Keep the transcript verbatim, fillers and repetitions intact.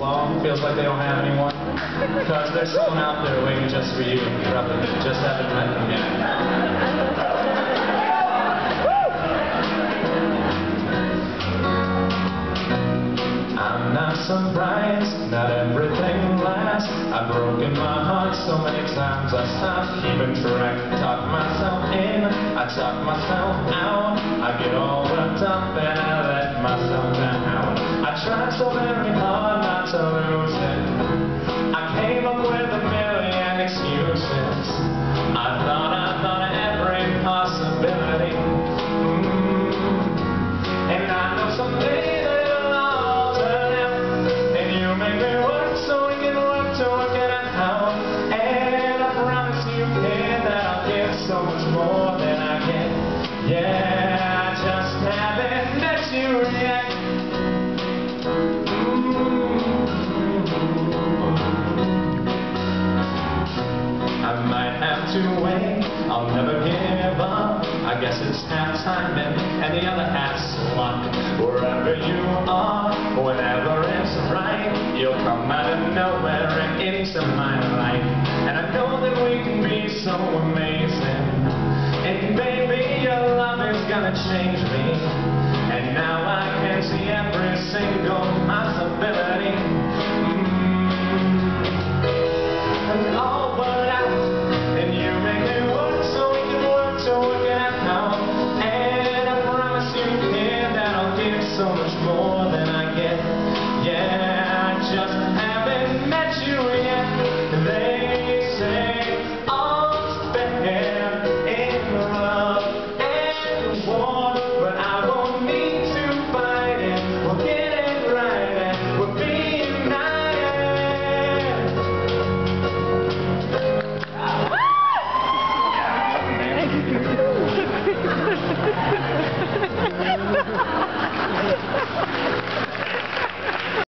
long, feels like they don't have anyone. Because there's someone out there waiting just for you. You probably just haven't met them yet. I'm not surprised, not everything lasts. I've broken my heart so many times I stopped keeping track. Talk myself in, I talk myself out. I get all worked up and I let myself down. I tried so very hard not to lose it. I came up with a million excuses. I thought I thought of every possibility. Mm-hmm. And I know someday it'll all turn out. And you make me work so we can work to work it out. And I promise you, kid, that I'll give so much more than I get. Yeah, I just haven't met you yet. I might have to wait, I'll never give up. I guess it's half timing and the other half's luck. Wherever you are, whenever it's right, you'll come out of nowhere and into my life. And I know that we can be so amazing. And baby, your love is gonna change me.